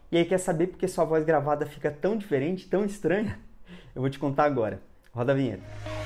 E aí, quer saber por que sua voz gravada fica tão diferente, tão estranha? Eu vou te contar agora. Roda a vinheta.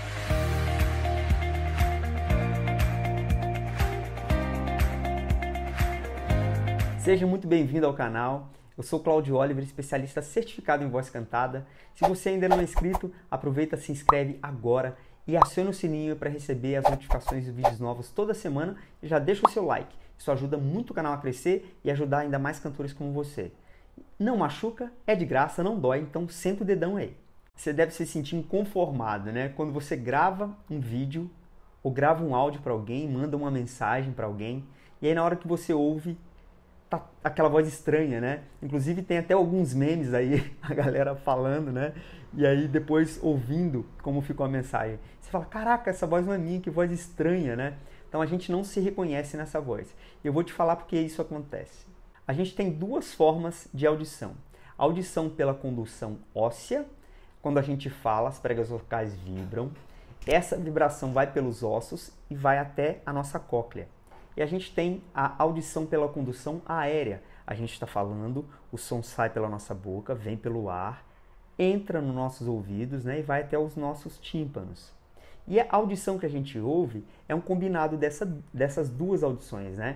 Seja muito bem-vindo ao canal. Eu sou Cláudio Oliver, especialista certificado em voz cantada. Se você ainda não é inscrito, aproveita, se inscreve agora e aciona o sininho para receber as notificações de vídeos novos toda semana e já deixa o seu like. Isso ajuda muito o canal a crescer e ajudar ainda mais cantores como você. Não machuca, é de graça, não dói, então senta o dedão aí. Você deve se sentir inconformado, né? Quando você grava um vídeo ou grava um áudio para alguém, manda uma mensagem para alguém e aí na hora que você ouve, tá aquela voz estranha, né? Inclusive tem até alguns memes aí, a galera falando, né? E aí depois ouvindo como ficou a mensagem. Você fala, caraca, essa voz não é minha, que voz estranha, né? Então a gente não se reconhece nessa voz. E eu vou te falar porque isso acontece. A gente tem duas formas de audição. A audição pela condução óssea, quando a gente fala, as pregas vocais vibram. Essa vibração vai pelos ossos e vai até a nossa cóclea. E a gente tem a audição pela condução aérea. A gente está falando, o som sai pela nossa boca, vem pelo ar, entra nos nossos ouvidos, né, e vai até os nossos tímpanos. E a audição que a gente ouve é um combinado dessas duas audições, né?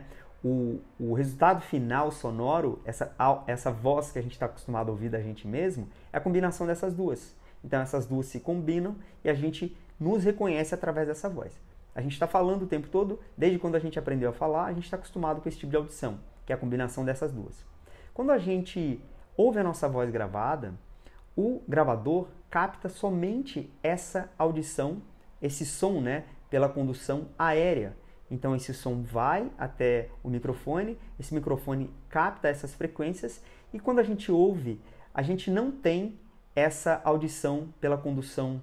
O resultado final sonoro, essa voz que a gente está acostumado a ouvir da gente mesmo, é a combinação dessas duas. Então essas duas se combinam e a gente nos reconhece através dessa voz. A gente está falando o tempo todo, desde quando a gente aprendeu a falar, a gente está acostumado com esse tipo de audição, que é a combinação dessas duas. Quando a gente ouve a nossa voz gravada, o gravador capta somente essa audição, esse som, né, pela condução aérea. Então esse som vai até o microfone, esse microfone capta essas frequências e quando a gente ouve, a gente não tem essa audição pela condução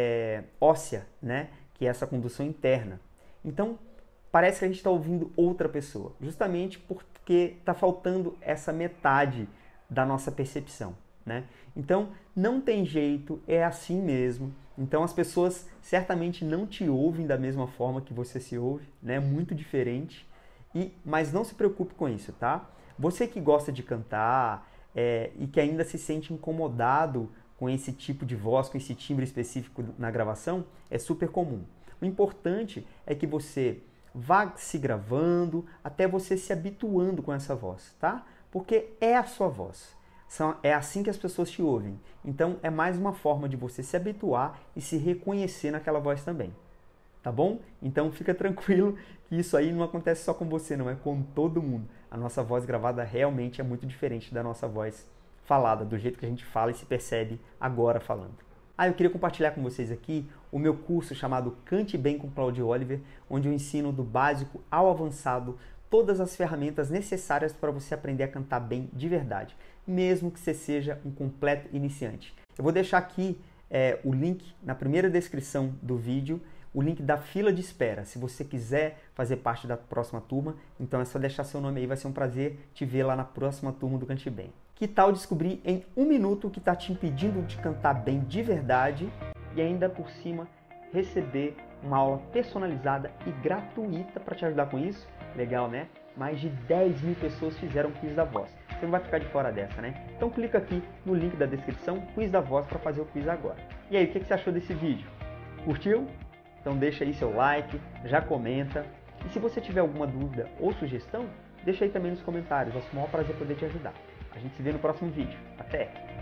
óssea, né? Que é essa condução interna. Então parece que a gente está ouvindo outra pessoa, justamente porque está faltando essa metade da nossa percepção, né? Então não tem jeito, é assim mesmo. Então as pessoas certamente não te ouvem da mesma forma que você se ouve, né? É muito diferente. Mas não se preocupe com isso, tá? Você que gosta de cantar e que ainda se sente incomodado com esse tipo de voz, com esse timbre específico na gravação, é super comum. O importante é que você vá se gravando até você se habituando com essa voz, tá? Porque é a sua voz. É assim que as pessoas te ouvem. Então é mais uma forma de você se habituar e se reconhecer naquela voz também. Tá bom? Então fica tranquilo que isso aí não acontece só com você, não é com todo mundo. A nossa voz gravada realmente é muito diferente da nossa voz falada, do jeito que a gente fala e se percebe agora falando. Eu queria compartilhar com vocês aqui o meu curso chamado Cante Bem com Cláudio Oliver, onde eu ensino do básico ao avançado todas as ferramentas necessárias para você aprender a cantar bem de verdade, mesmo que você seja um completo iniciante. Eu vou deixar aqui o link na primeira descrição do vídeo, o link da fila de espera. Se você quiser fazer parte da próxima turma, então é só deixar seu nome aí, vai ser um prazer te ver lá na próxima turma do Cante Bem. Que tal descobrir em 1 minuto o que está te impedindo de cantar bem de verdade e ainda por cima receber uma aula personalizada e gratuita para te ajudar com isso? Legal, né? Mais de 10 mil pessoas fizeram o quiz da voz. Você não vai ficar de fora dessa, né? Então clica aqui no link da descrição, quiz da voz, para fazer o quiz agora. E aí, o que você achou desse vídeo? Curtiu? Então deixa aí seu like, já comenta. E se você tiver alguma dúvida ou sugestão, deixa aí também nos comentários. É o maior prazer poder te ajudar. A gente se vê no próximo vídeo. Até!